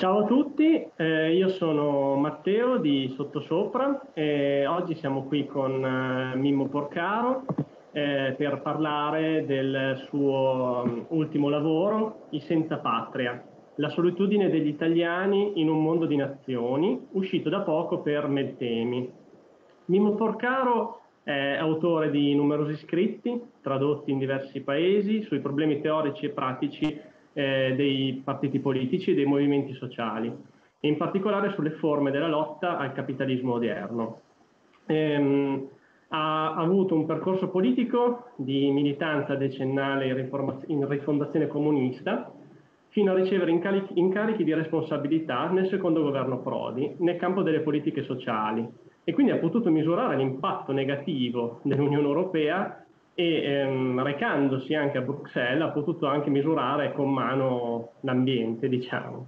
Ciao a tutti, io sono Matteo di Sottosopra e oggi siamo qui con Mimmo Porcaro per parlare del suo ultimo lavoro, I Senza Patria, la solitudine degli italiani in un mondo di nazioni, uscito da poco per Meltemi. Mimmo Porcaro è autore di numerosi scritti, tradotti in diversi paesi, sui problemi teorici e pratici dei partiti politici e dei movimenti sociali, e in particolare sulle forme della lotta al capitalismo odierno. Ha avuto un percorso politico di militanza decennale in rifondazione comunista, fino a ricevere incarichi di responsabilità nel secondo governo Prodi, nel campo delle politiche sociali, e quindi ha potuto misurare l'impatto negativo dell'Unione Europea e recandosi anche a Bruxelles ha potuto anche misurare con mano l'ambiente, diciamo.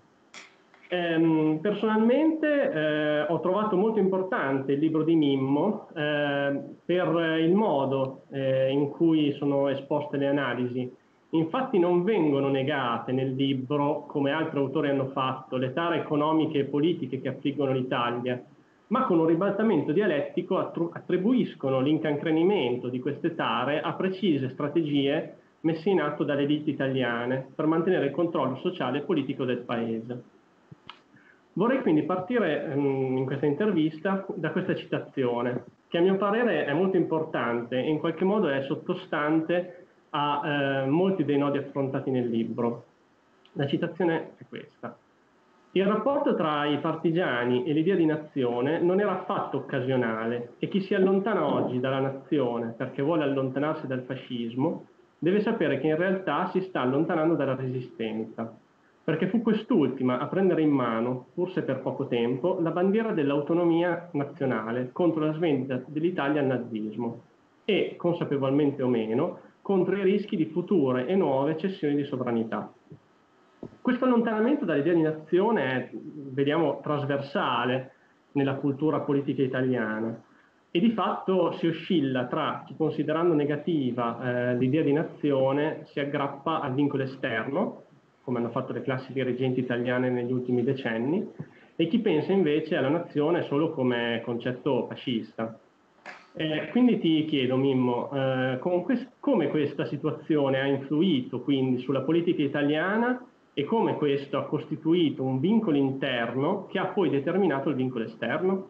Personalmente ho trovato molto importante il libro di Mimmo per il modo in cui sono esposte le analisi. Infatti non vengono negate nel libro, come altri autori hanno fatto, le tare economiche e politiche che affliggono l'Italia, ma con un ribaltamento dialettico attribuiscono l'incancrenimento di queste tare a precise strategie messe in atto dalle elite italiane per mantenere il controllo sociale e politico del paese. Vorrei quindi partire in questa intervista da questa citazione, che a mio parere è molto importante e in qualche modo è sottostante a molti dei nodi affrontati nel libro. La citazione è questa. Il rapporto tra i partigiani e l'idea di nazione non era affatto occasionale e chi si allontana oggi dalla nazione perché vuole allontanarsi dal fascismo deve sapere che in realtà si sta allontanando dalla resistenza, perché fu quest'ultima a prendere in mano, forse per poco tempo, la bandiera dell'autonomia nazionale contro la svendita dell'Italia al nazismo e, consapevolmente o meno, contro i rischi di future e nuove cessioni di sovranità. Questo allontanamento dall'idea di nazione è, vediamo, trasversale nella cultura politica italiana e di fatto si oscilla tra chi, considerando negativa l'idea di nazione, si aggrappa al vincolo esterno, come hanno fatto le classi dirigenti italiane negli ultimi decenni, e chi pensa invece alla nazione solo come concetto fascista. Quindi ti chiedo, Mimmo, come questa situazione ha influito quindi sulla politica italiana e come questo ha costituito un vincolo interno che ha poi determinato il vincolo esterno?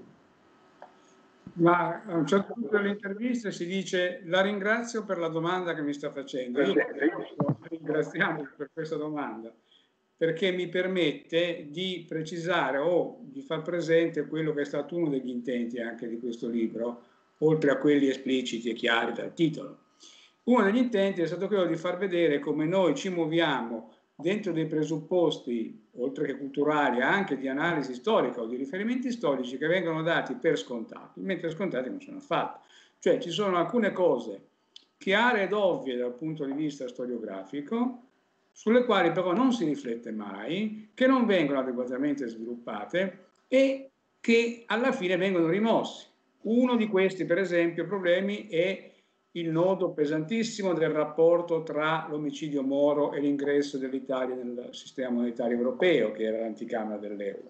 Ma a un certo punto dell'intervista si dice: la ringrazio per la domanda che mi sta facendo. Io ringraziamo per questa domanda, perché mi permette di precisare o di far presente quello che è stato uno degli intenti anche di questo libro, oltre a quelli espliciti e chiari dal titolo. Uno degli intenti è stato quello di far vedere come noi ci muoviamo dentro dei presupposti, oltre che culturali, anche di analisi storica o di riferimenti storici che vengono dati per scontati, mentre scontati non sono affatto. Cioè ci sono alcune cose chiare ed ovvie dal punto di vista storiografico, sulle quali però non si riflette mai, che non vengono adeguatamente sviluppate e che alla fine vengono rimossi. Uno di questi, per esempio, problemi è il nodo pesantissimo del rapporto tra l'omicidio Moro e l'ingresso dell'Italia nel sistema monetario europeo, che era l'anticamera dell'euro.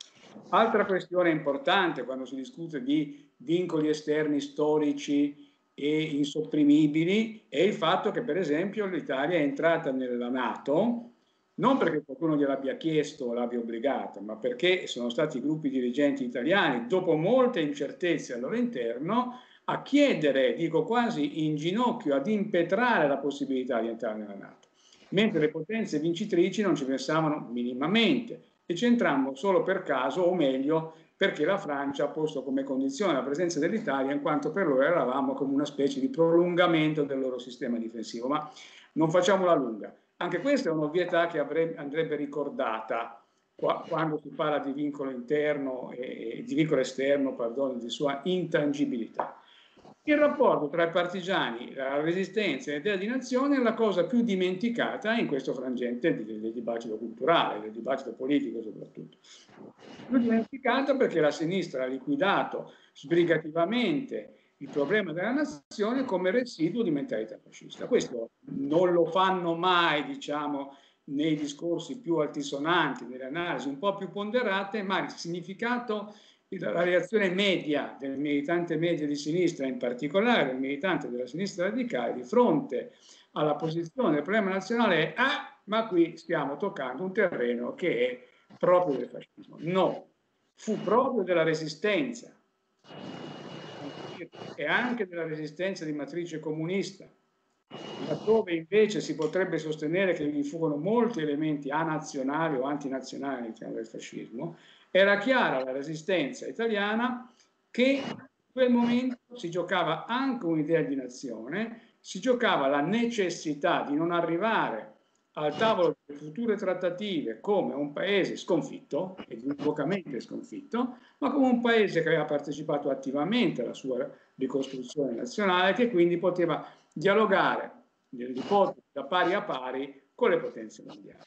Altra questione importante quando si discute di vincoli esterni storici e insopprimibili è il fatto che, per esempio, l'Italia è entrata nella NATO non perché qualcuno gliel'abbia chiesto o l'abbia obbligata, ma perché sono stati gruppi dirigenti italiani, dopo molte incertezze al loro interno, a chiedere, dico quasi in ginocchio, ad impetrare la possibilità di entrare nella NATO, mentre le potenze vincitrici non ci pensavano minimamente e ci entrammo solo per caso, o meglio, perché la Francia ha posto come condizione la presenza dell'Italia, in quanto per loro eravamo come una specie di prolungamento del loro sistema difensivo. Ma non facciamola lunga. Anche questa è un'ovvietà che andrebbe ricordata quando si parla di vincolo interno e di vincolo esterno, perdono, di sua intangibilità. Il rapporto tra i partigiani, la resistenza e l'idea di nazione è la cosa più dimenticata in questo frangente del dibattito culturale, del dibattito politico soprattutto. Più dimenticata perché la sinistra ha liquidato sbrigativamente il problema della nazione come residuo di mentalità fascista. Questo non lo fanno mai, diciamo, nei discorsi più altisonanti, nelle analisi un po' più ponderate, ma il significato, la reazione media del militante medio di sinistra, in particolare del militante della sinistra radicale, di fronte alla posizione del problema nazionale è: ah, ma qui stiamo toccando un terreno che è proprio del fascismo. No, fu proprio della resistenza, e anche della resistenza di matrice comunista, laddove invece si potrebbe sostenere che vi furono molti elementi anazionali o antinazionali all'interno del fascismo. Era chiara la resistenza italiana, che in quel momento si giocava anche un'idea di nazione, si giocava la necessità di non arrivare al tavolo delle future trattative come un paese sconfitto, ed univocamente sconfitto, ma come un paese che aveva partecipato attivamente alla sua ricostruzione nazionale, che quindi poteva dialogare nell'ipotesi da pari a pari con le potenze mondiali.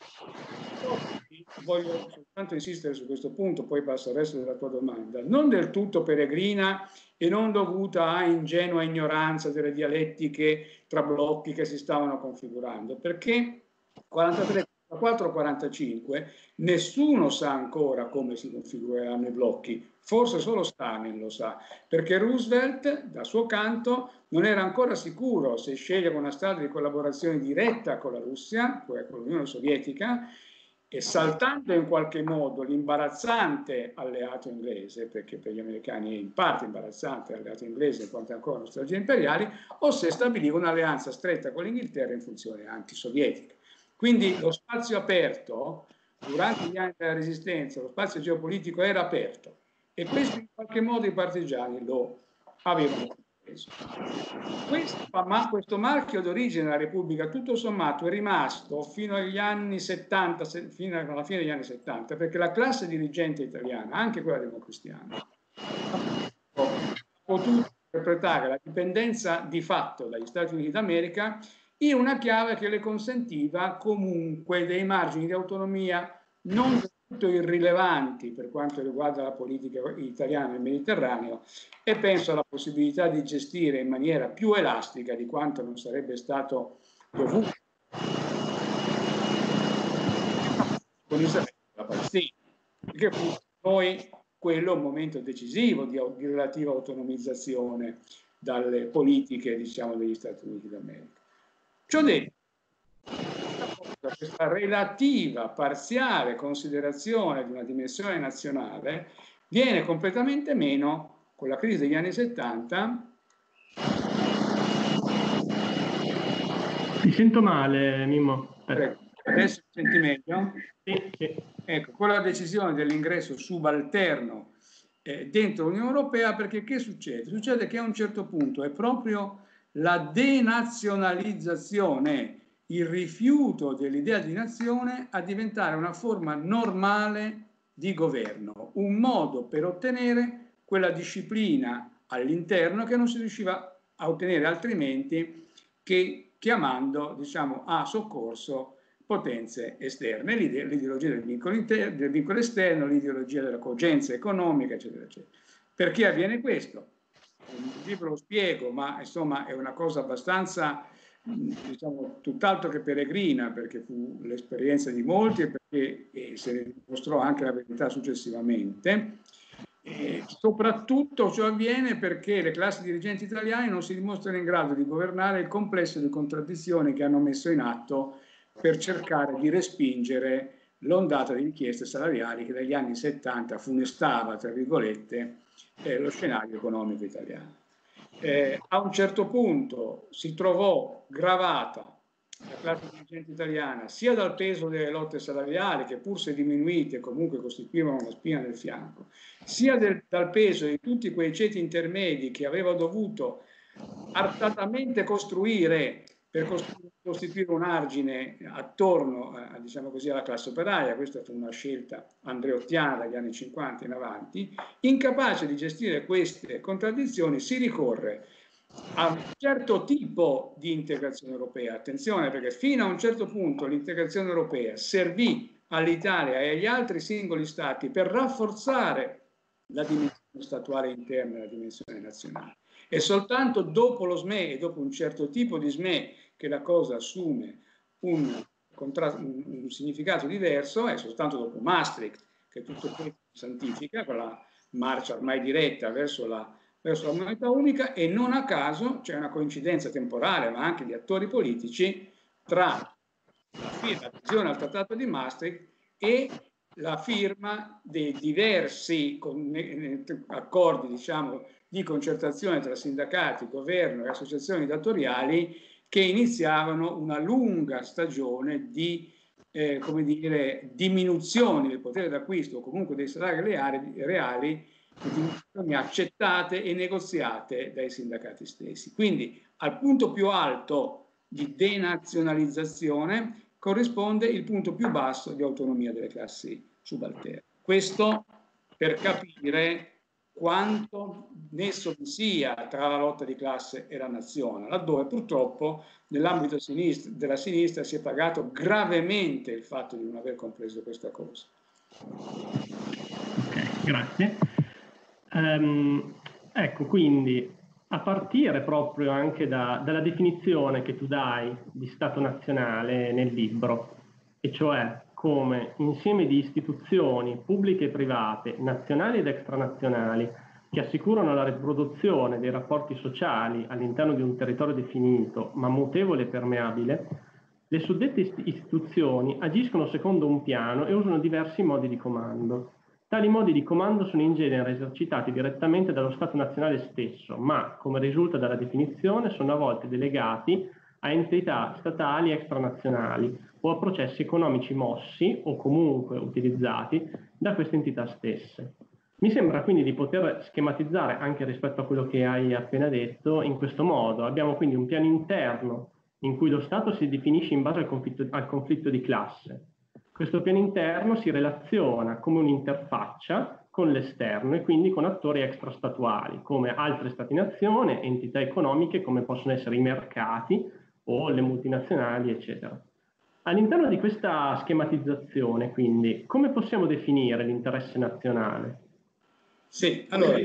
Voglio soltanto insistere su questo punto, poi passo al resto della tua domanda, non del tutto peregrina e non dovuta a ingenua ignoranza delle dialettiche tra blocchi che si stavano configurando, perché 43, 44, 45 nessuno sa ancora come si configureranno i blocchi, forse solo Stalin lo sa, perché Roosevelt, da suo canto, non era ancora sicuro se scegliere una strada di collaborazione diretta con la Russia, cioè con l'Unione Sovietica, e saltando in qualche modo l'imbarazzante alleato inglese, perché per gli americani è in parte imbarazzante l'alleato inglese in quanto ancora nostalgie imperiali, o se stabiliva un'alleanza stretta con l'Inghilterra in funzione antisovietica. Quindi lo spazio aperto, durante gli anni della Resistenza, lo spazio geopolitico era aperto, e questo in qualche modo i partigiani lo avevano preso. Questo marchio d'origine della Repubblica, tutto sommato, è rimasto fino agli anni 70, fino alla fine degli anni 70, perché la classe dirigente italiana, anche quella democristiana, ha potuto interpretare la dipendenza di fatto dagli Stati Uniti d'America in una chiave che le consentiva comunque dei margini di autonomia non del tutto irrilevanti per quanto riguarda la politica italiana nel Mediterraneo, e penso alla possibilità di gestire in maniera più elastica di quanto non sarebbe stato dovuto con Israele e la Palestina, che fu per noi quello un momento decisivo di relativa autonomizzazione dalle politiche, diciamo, degli Stati Uniti d'America. Ciò detto, questa relativa parziale considerazione di una dimensione nazionale viene completamente meno con la crisi degli anni 70. Ti sento male, Mimmo. Adesso mi senti meglio? Sì, sì. Ecco, con la decisione dell'ingresso subalterno dentro l'Unione Europea, perché che succede? Succede che a un certo punto è proprio la denazionalizzazione, il rifiuto dell'idea di nazione a diventare una forma normale di governo, un modo per ottenere quella disciplina all'interno che non si riusciva a ottenere altrimenti che chiamando, diciamo, a soccorso potenze esterne, l'ideologia del vincolo esterno, l'ideologia della cogenza economica, eccetera, eccetera. Perché avviene questo? Nel libro lo spiego, ma insomma è una cosa abbastanza, diciamo, tutt'altro che peregrina, perché fu l'esperienza di molti e perché se ne dimostrò anche la verità successivamente. E soprattutto ciò avviene perché le classi dirigenti italiane non si dimostrano in grado di governare il complesso di contraddizioni che hanno messo in atto per cercare di respingere l'ondata di richieste salariali che dagli anni 70 funestava, tra virgolette, lo scenario economico italiano. A un certo punto si trovò gravata la classe dirigente italiana sia dal peso delle lotte salariali, che pur se diminuite comunque costituivano una spina nel fianco, sia dal peso di tutti quei ceti intermedi che aveva dovuto artatamente costruire per costituire un argine attorno diciamo così, alla classe operaia. Questa fu una scelta andreottiana dagli anni 50 in avanti. Incapace di gestire queste contraddizioni, si ricorre a un certo tipo di integrazione europea. Attenzione, perché fino a un certo punto l'integrazione europea servì all'Italia e agli altri singoli stati per rafforzare la dimensione statuale interna e la dimensione nazionale. E soltanto dopo lo SME e dopo un certo tipo di SME che la cosa assume un un significato diverso è soltanto dopo Maastricht, che tutto questo santifica, con la marcia ormai diretta verso la moneta unica, e non a caso c'è una coincidenza temporale, ma anche di attori politici, tra l'adesione al Trattato di Maastricht e la firma dei diversi accordi, diciamo, di concertazione tra sindacati, governo e associazioni datoriali, che iniziavano una lunga stagione di come dire, diminuzioni del potere d'acquisto o comunque dei salari reali, diminuzioni accettate e negoziate dai sindacati stessi. Quindi al punto più alto di denazionalizzazione corrisponde il punto più basso di autonomia delle classi subalterne. Questo per capire quanto nesso vi sia tra la lotta di classe e la nazione, laddove purtroppo nell'ambito della sinistra si è pagato gravemente il fatto di non aver compreso questa cosa. Ok, grazie. Ecco, quindi a partire proprio anche dalla definizione che tu dai di Stato nazionale nel libro, e cioè come insieme di istituzioni pubbliche e private, nazionali ed extranazionali, che assicurano la riproduzione dei rapporti sociali all'interno di un territorio definito, ma mutevole e permeabile, le suddette istituzioni agiscono secondo un piano e usano diversi modi di comando. Tali modi di comando sono in genere esercitati direttamente dallo Stato nazionale stesso, ma, come risulta dalla definizione, sono a volte delegati a entità statali extranazionali o a processi economici mossi o comunque utilizzati da queste entità stesse. Mi sembra quindi di poter schematizzare, anche rispetto a quello che hai appena detto, in questo modo. Abbiamo quindi un piano interno in cui lo Stato si definisce in base al conflitto di classe. Questo piano interno si relaziona come un'interfaccia con l'esterno e quindi con attori extrastatuali, come altri stati-nazione, entità economiche come possono essere i mercati o le multinazionali, eccetera. All'interno di questa schematizzazione, quindi, come possiamo definire l'interesse nazionale? Sì, allora,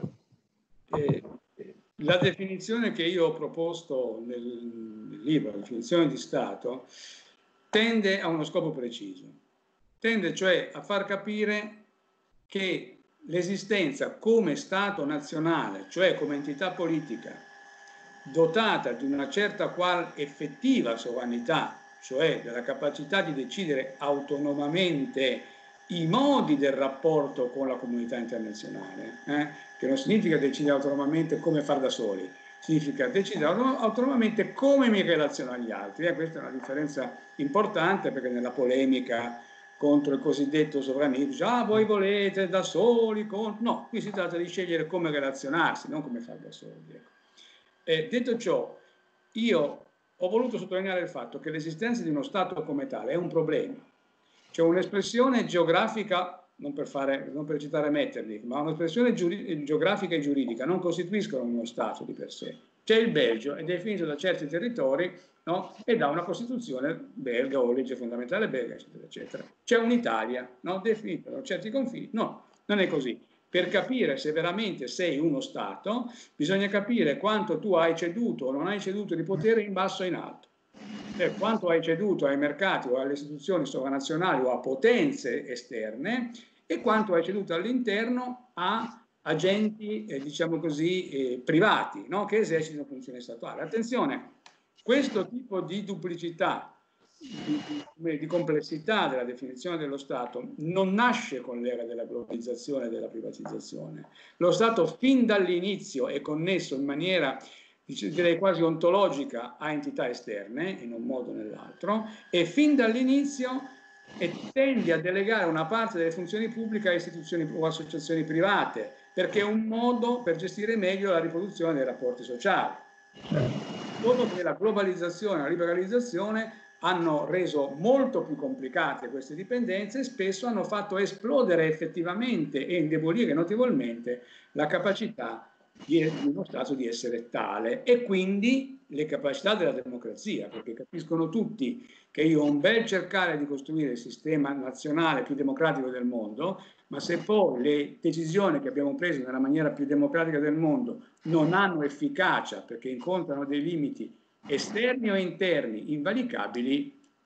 la definizione che io ho proposto nel libro, la definizione di Stato, tende a uno scopo preciso. Tende cioè a far capire che l'esistenza come Stato nazionale, cioè come entità politica, dotata di una certa qual effettiva sovranità, cioè della capacità di decidere autonomamente i modi del rapporto con la comunità internazionale, che non significa decidere autonomamente come far da soli, significa decidere autonomamente come mi relaziono agli altri. Questa è una differenza importante, perché nella polemica contro il cosiddetto sovranismo, voi volete da soli, no, qui si tratta di scegliere come relazionarsi, non come far da soli. Detto ciò, io ho voluto sottolineare il fatto che l'esistenza di uno Stato come tale è un problema. C'è un'espressione geografica, non per citare Metternich, ma un'espressione geografica e giuridica non costituiscono uno Stato di per sé. C'è il Belgio, è definito da certi territori, no? E da una Costituzione belga o legge fondamentale belga, eccetera, eccetera. C'è un'Italia, no? Definita da certi confini. No, non è così. Per capire se veramente sei uno Stato, bisogna capire quanto tu hai ceduto o non hai ceduto di potere in basso e in alto. Quanto hai ceduto ai mercati o alle istituzioni sovranazionali o a potenze esterne, e quanto hai ceduto all'interno a agenti, diciamo così, privati, no? Che esercitano funzioni statuali. Attenzione, questo tipo di duplicità, di complessità della definizione dello Stato non nasce con l'era della globalizzazione e della privatizzazione. Lo Stato fin dall'inizio è connesso in maniera, direi quasi ontologica, a entità esterne in un modo o nell'altro, e fin dall'inizio tende a delegare una parte delle funzioni pubbliche a istituzioni o associazioni private, perché è un modo per gestire meglio la riproduzione dei rapporti sociali. Dopo che la globalizzazione e la liberalizzazione hanno reso molto più complicate queste dipendenze e spesso hanno fatto esplodere effettivamente e indebolire notevolmente la capacità di uno Stato di essere tale, e quindi le capacità della democrazia, perché capiscono tutti che io ho un bel cercare di costruire il sistema nazionale più democratico del mondo, ma se poi le decisioni che abbiamo preso nella maniera più democratica del mondo non hanno efficacia perché incontrano dei limiti esterni o interni invalicabili,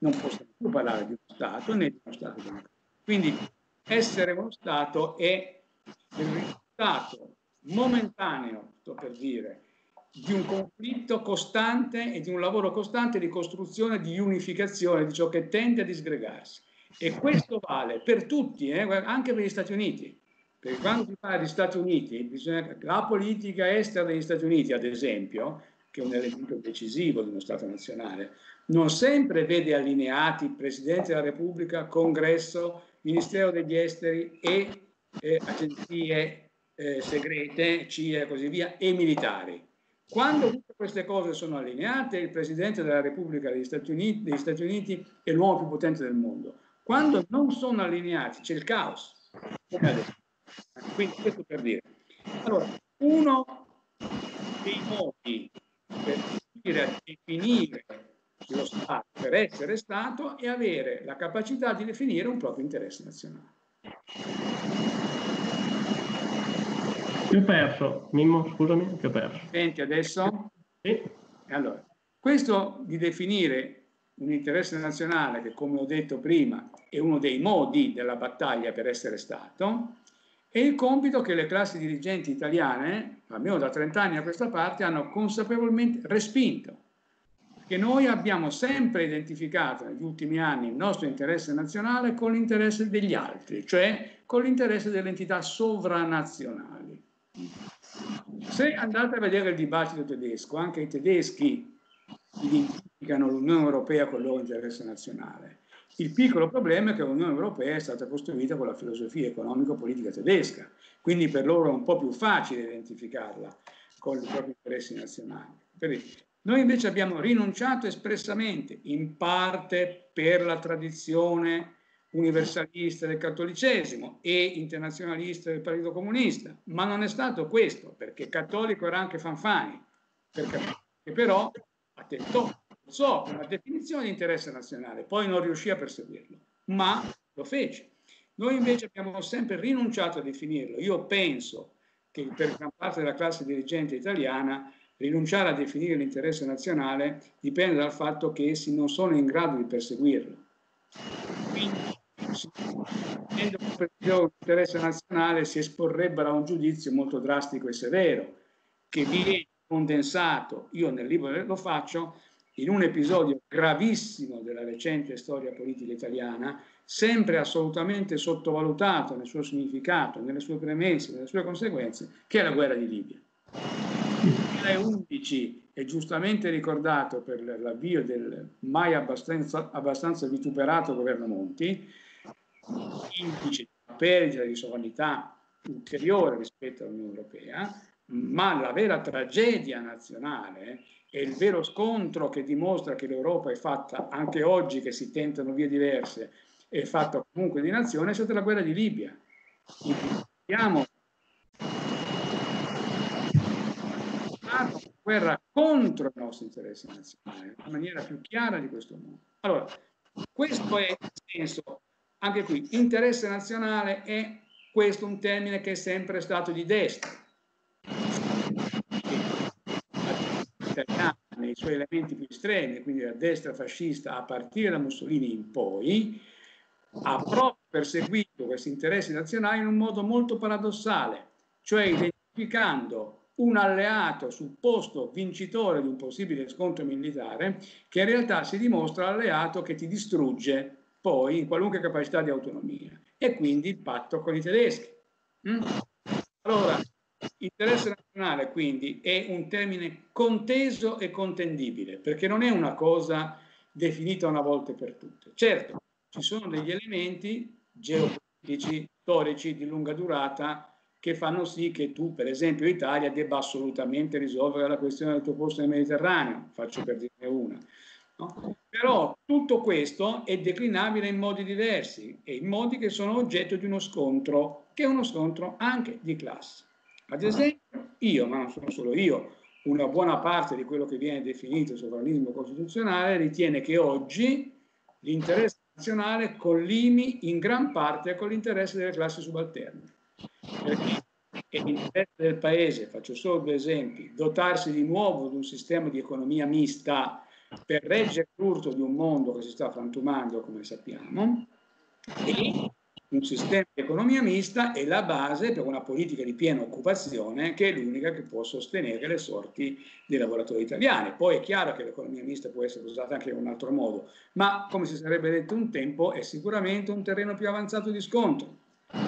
non possiamo più parlare di uno Stato né di uno Stato democratico. Quindi essere uno Stato è il risultato momentaneo, sto per dire, di un conflitto costante e di un lavoro costante di costruzione, di unificazione di ciò che tende a disgregarsi. E questo vale per tutti, anche per gli Stati Uniti. Perché quando si parla di Stati Uniti, la politica estera degli Stati Uniti, ad esempio, che è un elemento decisivo di uno Stato nazionale, non sempre vede allineati Presidente della Repubblica, Congresso, Ministero degli Esteri e agenzie segrete, CIA e così via, e militari. Quando tutte queste cose sono allineate, il Presidente della Repubblica degli Stati Uniti è l'uomo più potente del mondo. Quando non sono allineati c'è il caos. Quindi questo per dire. Allora, uno dei modi per riuscire a definire lo Stato, per essere Stato, è avere la capacità di definire un proprio interesse nazionale. Ti ho perso, Mimmo, scusami, ti ho perso. Senti adesso? Sì. Allora, questo di definire un interesse nazionale, che come ho detto prima è uno dei modi della battaglia per essere Stato, è il compito che le classi dirigenti italiane, almeno da 30 anni a questa parte, hanno consapevolmente respinto. Perché noi abbiamo sempre identificato negli ultimi anni il nostro interesse nazionale con l'interesse degli altri, cioè con l'interesse delle entità sovranazionali. Se andate a vedere il dibattito tedesco, anche i tedeschi identificano l'Unione Europea con il loro interesse nazionale. Il piccolo problema è che l'Unione Europea è stata costruita con la filosofia economico-politica tedesca, quindi per loro è un po' più facile identificarla con i propri interessi nazionali. Noi invece abbiamo rinunciato espressamente, in parte per la tradizione universalista del cattolicesimo e internazionalista del Partito Comunista, ma non è stato questo, perché cattolico era anche Fanfani, perché però attentò una definizione di interesse nazionale, poi non riuscì a perseguirlo, ma lo fece. Noi invece abbiamo sempre rinunciato a definirlo. Io penso che per gran parte della classe dirigente italiana rinunciare a definire l'interesse nazionale dipende dal fatto che essi non sono in grado di perseguirlo. Quindi, se l'interesse nazionale si esporrebbero a un giudizio molto drastico e severo, che viene condensato, io nel libro lo faccio, in un episodio gravissimo della recente storia politica italiana, sempre assolutamente sottovalutato nel suo significato, nelle sue premesse, nelle sue conseguenze, che è la guerra di Libia. Nel 2011 è giustamente ricordato per l'avvio del mai abbastanza vituperato governo Monti, indice di una perdita di sovranità ulteriore rispetto all'Unione Europea, ma la vera tragedia nazionale e il vero scontro che dimostra che l'Europa è fatta, anche oggi che si tentano vie diverse, è fatta comunque di nazione, è stata la guerra di Libia. Abbiamo una guerra contro i nostri interessi nazionali, in maniera più chiara di questo mondo. Allora, questo è il senso, anche qui, interesse nazionale è questo un termine che è sempre stato di destra. Italiana, nei suoi elementi più estremi, quindi la destra fascista a partire da Mussolini in poi, ha proprio perseguito questi interessi nazionali in un modo molto paradossale, cioè identificando un alleato supposto vincitore di un possibile scontro militare, che in realtà si dimostra alleato che ti distrugge poi in qualunque capacità di autonomia, e quindi il patto con i tedeschi. Allora, interesse nazionale quindi è un termine conteso e contendibile, perché non è una cosa definita una volta per tutte. Certo, ci sono degli elementi geopolitici, storici, di lunga durata, che fanno sì che tu, per esempio l'Italia, debba assolutamente risolvere la questione del tuo posto nel Mediterraneo, faccio per dirne una. No? Però tutto questo è declinabile in modi diversi e in modi che sono oggetto di uno scontro, che è uno scontro anche di classe. Ad esempio, io, ma non sono solo io, una buona parte di quello che viene definito sovranismo costituzionale ritiene che oggi l'interesse nazionale collimi in gran parte con l'interesse delle classi subalterne. Perché è l'interesse del Paese, faccio solo due esempi, dotarsi di nuovo di un sistema di economia mista per reggere l'urto di un mondo che si sta frantumando, come sappiamo, e un sistema di economia mista è la base per una politica di piena occupazione, che è l'unica che può sostenere le sorti dei lavoratori italiani. Poi è chiaro che l'economia mista può essere usata anche in un altro modo, ma come si sarebbe detto un tempo, è sicuramente un terreno più avanzato di scontro.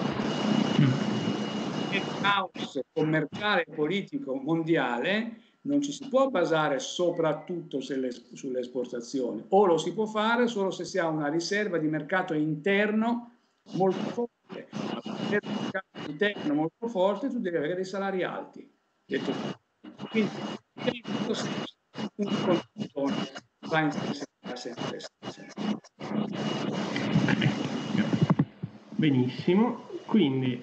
Il caos commerciale e politico mondiale non ci si può basare soprattutto sulle esportazioni, o lo si può fare solo se si ha una riserva di mercato interno molto forte. Ma per avere un mercato interno molto forte tu devi avere dei salari alti. Quindi un conto va in sempre. Benissimo, quindi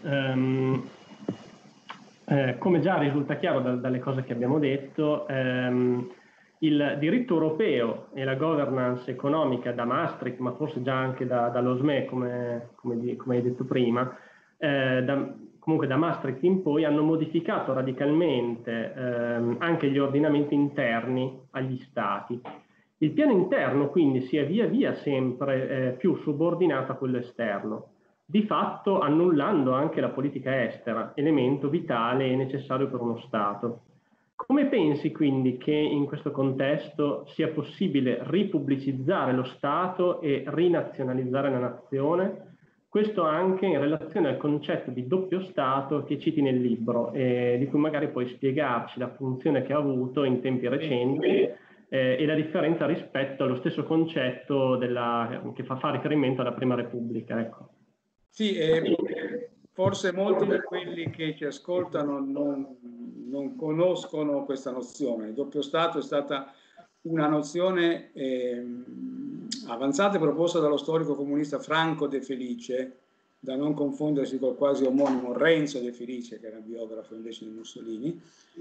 come già risulta chiaro dalle cose che abbiamo detto, il diritto europeo e la governance economica da Maastricht, ma forse già anche dallo SME, come hai detto prima, comunque da Maastricht in poi hanno modificato radicalmente anche gli ordinamenti interni agli Stati. Il piano interno quindi si è via via sempre più subordinato a quello esterno, di fatto annullando anche la politica estera, elemento vitale e necessario per uno Stato. Come pensi quindi che in questo contesto sia possibile ripubblicizzare lo Stato e rinazionalizzare la nazione? Questo anche in relazione al concetto di doppio Stato che citi nel libro, di cui magari puoi spiegarci la funzione che ha avuto in tempi recenti e la differenza rispetto allo stesso concetto che fa riferimento alla Prima Repubblica. Ecco. Sì, forse molti di quelli che ci ascoltano non conoscono questa nozione. Il doppio Stato è stata una nozione avanzata e proposta dallo storico comunista Franco De Felice, da non confondersi col quasi omonimo Renzo De Felice, che era biografo invece di Mussolini,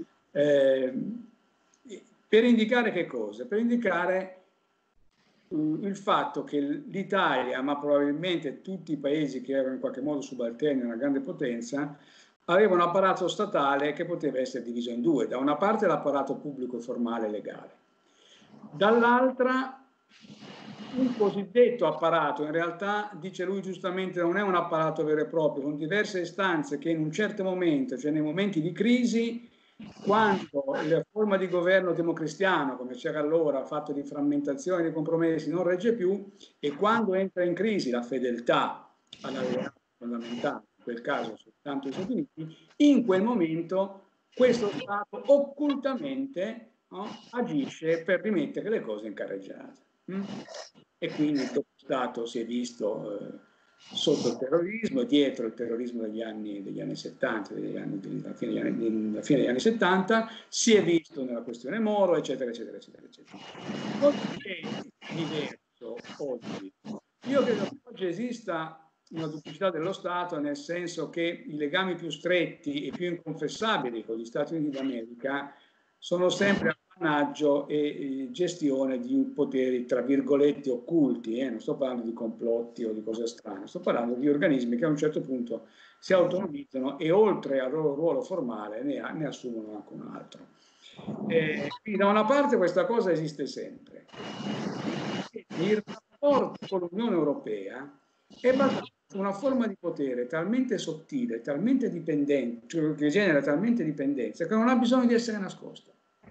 per indicare che cosa? Per indicare il fatto che l'Italia, ma probabilmente tutti i paesi che erano in qualche modo subalterni a una grande potenza, avevano un apparato statale che poteva essere diviso in due. Da una parte l'apparato pubblico formale e legale, dall'altra un cosiddetto apparato, in realtà, dice lui giustamente, non è un apparato vero e proprio, sono diverse istanze che in un certo momento, cioè nei momenti di crisi, quando la forma di governo democristiano, come c'era allora, fatto di frammentazione e di compromessi, non regge più, e quando entra in crisi la fedeltà all'alleanza fondamentale, in quel caso soltanto gli Stati Uniti, in quel momento questo Stato occultamente agisce per rimettere le cose in carreggiata. E quindi il doppio Stato si è visto sotto il terrorismo, dietro il terrorismo degli anni 70, alla fine degli anni 70, si è visto nella questione Moro, eccetera, eccetera, eccetera, eccetera. Oggi è diverso, oggi. Io credo che oggi esista una duplicità dello Stato, nel senso che i legami più stretti e più inconfessabili con gli Stati Uniti d'America sono sempre appannaggio e gestione di poteri, tra virgolette, occulti. Non sto parlando di complotti o di cose strane, sto parlando di organismi che a un certo punto si autonomizzano e oltre al loro ruolo formale ne assumono anche un altro. Quindi da una parte questa cosa esiste sempre. Il rapporto con l'Unione Europea è basato su una forma di potere talmente sottile, talmente dipendente, cioè che genera talmente dipendenza, che non ha bisogno di essere nascosta.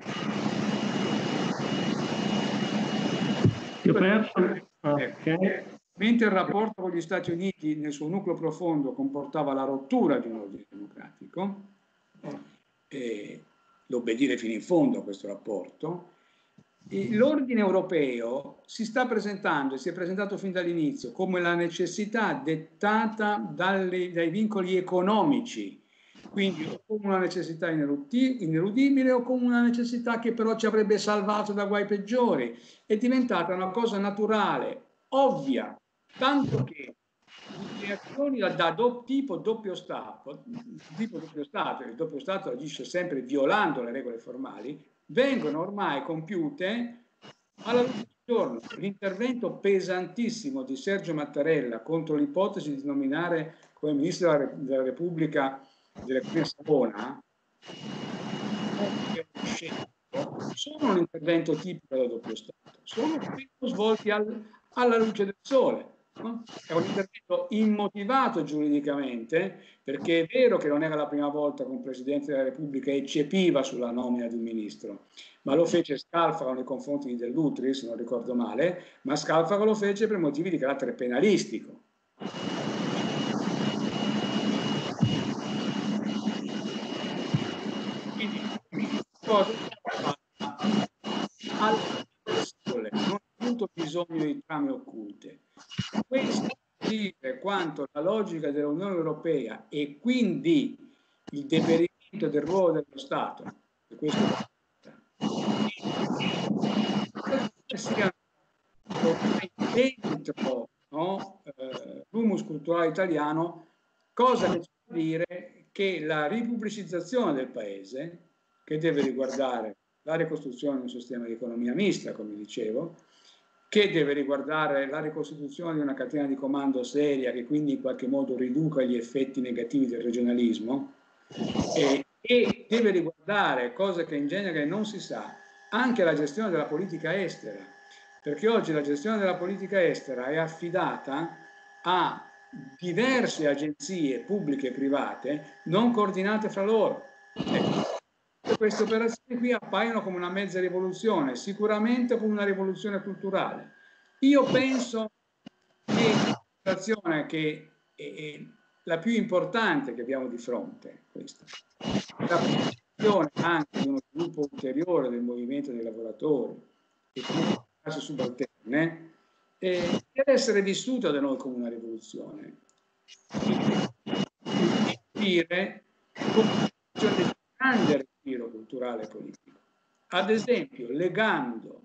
Mentre il rapporto con gli Stati Uniti nel suo nucleo profondo comportava la rottura di un ordine democratico, l'obbedire fino in fondo a questo rapporto, l'ordine europeo si sta presentando e si è presentato fin dall'inizio come la necessità dettata dai vincoli economici, quindi o come una necessità ineludibile o come una necessità che però ci avrebbe salvato da guai peggiori. È diventata una cosa naturale, ovvia, tanto che le azioni da tipo doppio Stato, il doppio Stato agisce sempre violando le regole formali, vengono ormai compiute alla luce del giorno. L'intervento pesantissimo di Sergio Mattarella contro l'ipotesi di nominare come ministro della Repubblica dell'economia Savona sono un intervento tipico del doppio Stato. sono svolti alla luce del sole. No? È un intervento immotivato giuridicamente, perché è vero che non era la prima volta che un Presidente della Repubblica eccepiva sulla nomina di un ministro, ma lo fece Scalfaro nei confronti di Dell'Utri, se non ricordo male, ma Scalfaro lo fece per motivi di carattere penalistico. Quindi cosa al sole, non ho avuto bisogno di trame occulte. Questo dire quanto la logica dell'Unione Europea e quindi il deperimento del ruolo dello Stato, e questo sia dentro, no, l'humus culturale italiano, cosa che vuol dire che la ripubblicizzazione del paese, che deve riguardare la ricostruzione di un sistema di economia mista, come dicevo, che deve riguardare la ricostituzione di una catena di comando seria che quindi in qualche modo riduca gli effetti negativi del regionalismo, e deve riguardare, cosa che in genere non si sa, anche la gestione della politica estera, perché oggi la gestione della politica estera è affidata a diverse agenzie pubbliche e private non coordinate fra loro. Queste operazioni qui appaiono come una mezza rivoluzione, sicuramente come una rivoluzione culturale. Io penso che l'operazione che è la più importante che abbiamo di fronte, questa, la promozione anche di uno sviluppo ulteriore del movimento dei lavoratori e delle classi subalterne, deve essere vissuta da noi come una rivoluzione. Dire come una grande respiro culturale e politico. Ad esempio, legando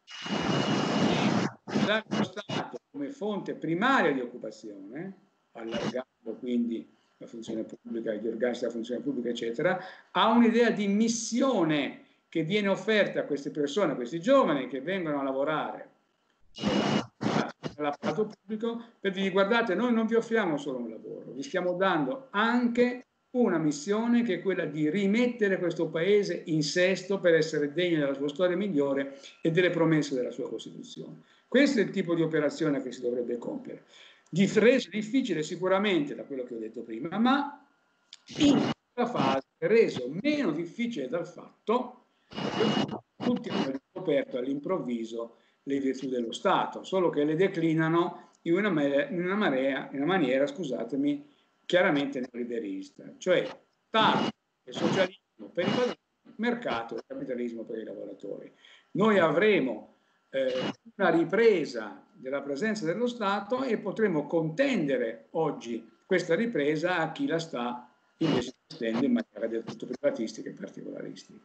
lo Stato come fonte primaria di occupazione, allargando quindi la funzione pubblica, gli organici della funzione pubblica, eccetera, a un'idea di missione che viene offerta a queste persone, a questi giovani che vengono a lavorare nell'apparato pubblico, per dire: guardate, noi non vi offriamo solo un lavoro, vi stiamo dando anche una missione che è quella di rimettere questo paese in sesto per essere degno della sua storia migliore e delle promesse della sua Costituzione. Questo è il tipo di operazione che si dovrebbe compiere. Reso difficile sicuramente da quello che ho detto prima, ma in questa fase reso meno difficile dal fatto che tutti hanno riscoperto all'improvviso le virtù dello Stato, solo che le declinano in una maniera, scusatemi, chiaramente neoliberista, cioè Stato e socialismo per i padroni, mercato e capitalismo per i lavoratori. Noi avremo una ripresa della presenza dello Stato e potremo contendere oggi questa ripresa a chi la sta invece gestendo in maniera del tutto privatistica e particolaristica.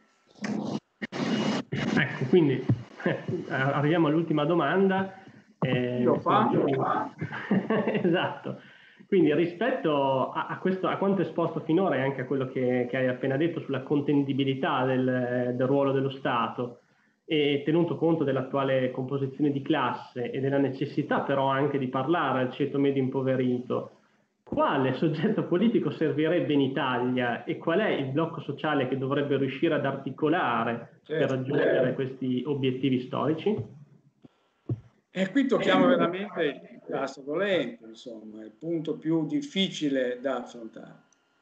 Ecco, quindi arriviamo all'ultima domanda. Lo fa? Esatto. Quindi rispetto a quanto esposto finora e anche a quello che hai appena detto sulla contendibilità del ruolo dello Stato, e tenuto conto dell'attuale composizione di classe e della necessità però anche di parlare al ceto medio impoverito, quale soggetto politico servirebbe in Italia e qual è il blocco sociale che dovrebbe riuscire ad articolare per raggiungere questi obiettivi storici? E qui tocchiamo veramente il tasto dolente, insomma, il punto più difficile da affrontare.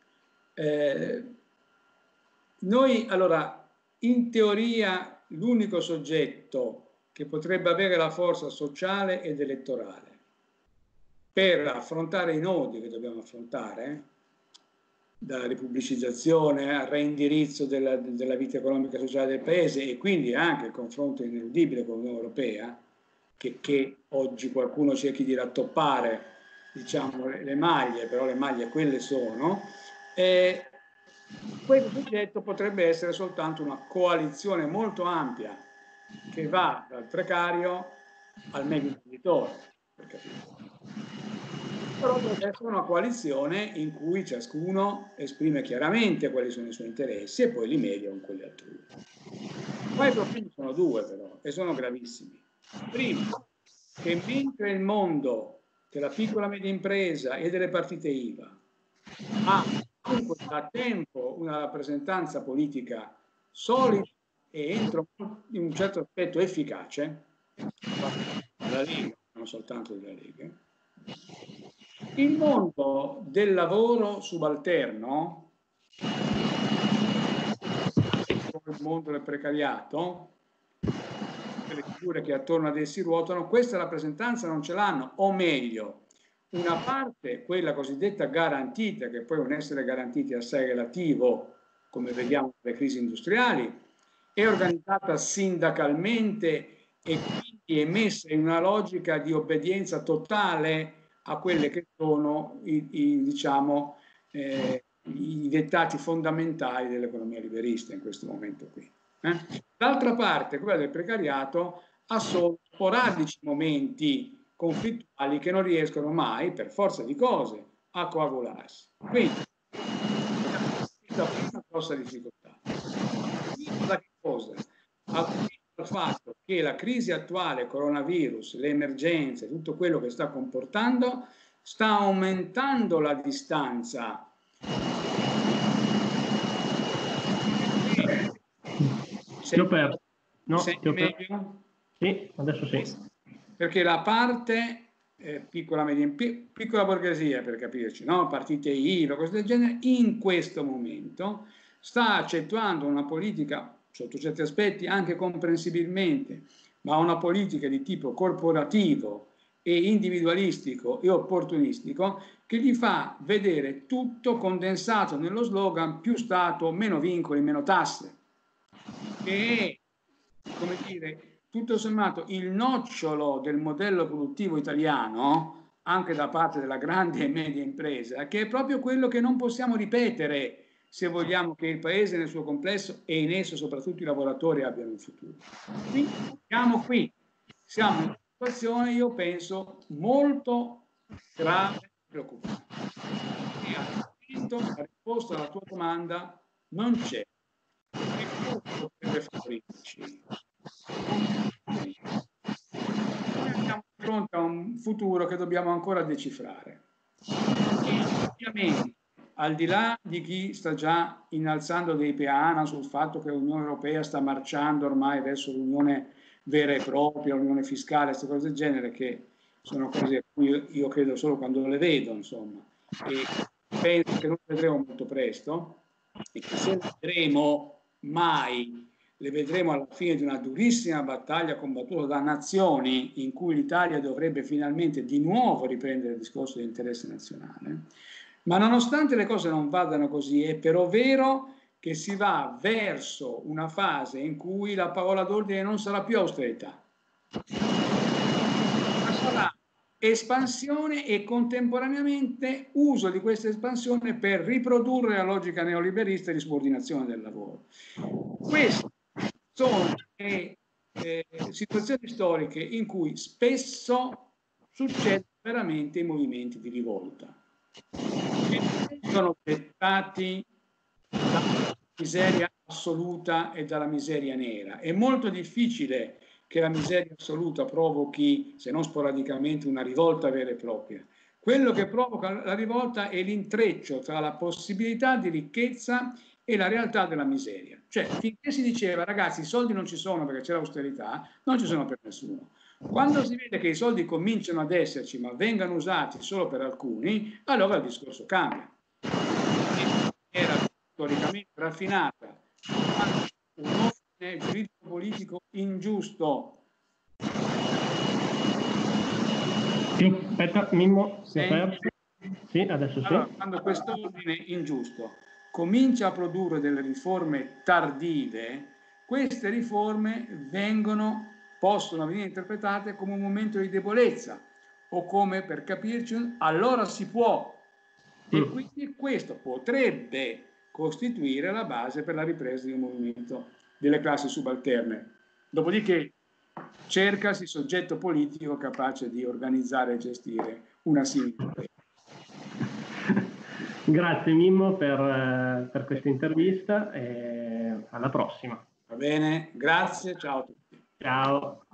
Noi, allora, in teoria, l'unico soggetto che potrebbe avere la forza sociale ed elettorale per affrontare i nodi che dobbiamo affrontare, dalla ripubblicizzazione al reindirizzo della vita economica e sociale del Paese, e quindi anche il confronto ineludibile con l'Unione Europea, che oggi qualcuno cerchi di rattoppare, diciamo, le maglie, però le maglie quelle sono, questo soggetto potrebbe essere soltanto una coalizione molto ampia che va dal precario al medio imprenditore, per capire. Però deve essere una coalizione in cui ciascuno esprime chiaramente quali sono i suoi interessi e poi li media con quelli altrui. Poi i problemi sono due però, e sono gravissimi. Primo, che mentre il mondo della piccola e media impresa e delle partite IVA ha comunque da tempo una rappresentanza politica solida e entro in un certo aspetto efficace, della Lega, non soltanto della Lega. Il mondo del lavoro subalterno, il mondo del precariato, le figure che attorno ad essi ruotano, questa rappresentanza non ce l'hanno, o meglio, una parte, quella cosiddetta garantita, che poi un essere garantiti assai relativo, come vediamo nelle crisi industriali, è organizzata sindacalmente e quindi è messa in una logica di obbedienza totale a quelle che sono diciamo, i dettati fondamentali dell'economia liberista in questo momento qui. D'altra parte, quella del precariato ha solo sporadici momenti conflittuali che non riescono mai, per forza di cose, a coagularsi. Quindi, questa è una grossa difficoltà. Da che cosa? Al fatto che la crisi attuale, coronavirus, le emergenze, tutto quello che sta comportando, sta aumentando la distanza. Ti ho perso. No, ti ho perso? Sì, adesso sì. Perché la parte piccola borghesia, per capirci, no? Partite IVA, cose del genere, in questo momento sta accentuando una politica, sotto certi aspetti anche comprensibilmente, ma una politica di tipo corporativo e individualistico e opportunistico che gli fa vedere tutto condensato nello slogan più Stato, meno vincoli, meno tasse. Che è, come dire, tutto sommato il nocciolo del modello produttivo italiano, anche da parte della grande e media impresa, che è proprio quello che non possiamo ripetere se vogliamo che il Paese nel suo complesso e in esso soprattutto i lavoratori abbiano un futuro. Quindi siamo in una situazione, io penso, molto grave e preoccupante. E la risposta alla tua domanda non c'è. Che cosa potrebbe favorirci? Noi siamo di fronte a un futuro che dobbiamo ancora decifrare. E ovviamente, al di là di chi sta già innalzando dei peana sul fatto che l'Unione Europea sta marciando ormai verso l'Unione vera e propria, l'Unione fiscale, queste cose del genere, che sono cose a cui io credo solo quando le vedo, insomma, e penso che non le vedremo molto presto, e che se le vedremo mai, le vedremo alla fine di una durissima battaglia combattuta da nazioni in cui l'Italia dovrebbe finalmente di nuovo riprendere il discorso di interesse nazionale. Ma nonostante le cose non vadano così, è però vero che si va verso una fase in cui la parola d'ordine non sarà più austerità, ma sarà espansione e contemporaneamente uso di questa espansione per riprodurre la logica neoliberista di subordinazione del lavoro. Queste sono situazioni storiche in cui spesso succedono veramente i movimenti di rivolta, che sono dettati dalla miseria assoluta e dalla miseria nera. È molto difficile che la miseria assoluta provochi, se non sporadicamente, una rivolta vera e propria. Quello che provoca la rivolta è l'intreccio tra la possibilità di ricchezza e la realtà della miseria. Cioè, finché si diceva, ragazzi, i soldi non ci sono perché c'è l'austerità, non ci sono per nessuno. Quando si vede che i soldi cominciano ad esserci, ma vengano usati solo per alcuni, allora il discorso cambia. Era storicamente raffinata, un ordine giuridico-politico ingiusto. Aspetta, Mimmo, sì, adesso sì. Allora, quando questo ordine ingiusto comincia a produrre delle riforme tardive, queste riforme possono venire interpretate come un momento di debolezza o come, per capirci, allora si può. E quindi questo potrebbe costituire la base per la ripresa di un movimento delle classi subalterne. Dopodiché cercasi soggetto politico capace di organizzare e gestire una simile. Grazie Mimmo per questa intervista e alla prossima. Va bene, grazie, ciao a tutti. Ciao.